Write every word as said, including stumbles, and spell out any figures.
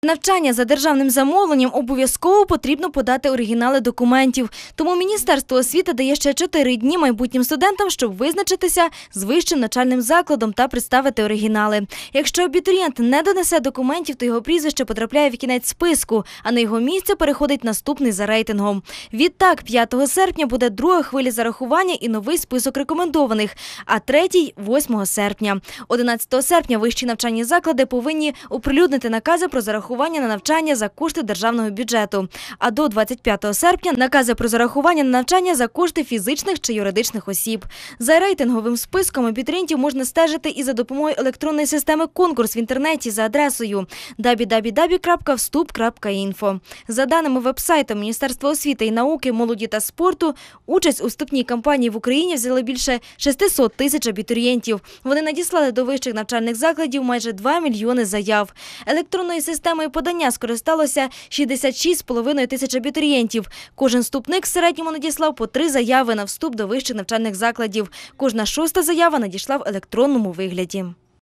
Навчання за державним замовленням обов'язково потрібно подати оригінали документів. Тому Міністерство освіти дає ще чотири дні майбутнім студентам, щоб визначитися з вищим навчальним закладом та представити оригінали. Якщо абітурієнт не донесе документів, то його прізвище потрапляє в кінець списку, а на його місце переходить наступний за рейтингом. Відтак, п'ятого серпня буде друга хвиля зарахування і новий список рекомендованих, а третій – восьмого серпня. одинадцятого серпня вищі навчальні заклади повинні оприлюднити накази про зарахування на навчання за кошти державного бюджету. А до двадцять п'ятого серпня – накази про зарахування на навчання за кошти фізичних чи юридичних осіб. За рейтинговим списком абітурієнтів можна стежити і за допомогою електронної системи «Конкурс» в інтернеті за адресою дабл ю дабл ю дабл ю крапка вступ крапка інфо. За даними веб-сайту Міністерства освіти і науки, молоді та спорту, участь у вступній кампанії в Україні взяли більше шестисот тисяч абітурієнтів. Вони надіслали до вищих навчальних закладів майже два мільйони заяв. Електронною системою подання скористалося шістдесят шість з половиною тисяч абітурієнтів. Кожен вступник в середньому надіслав по три заяви на вступ до вищих навчальних закладів. Кожна шоста заява надійшла в електронному вигляді.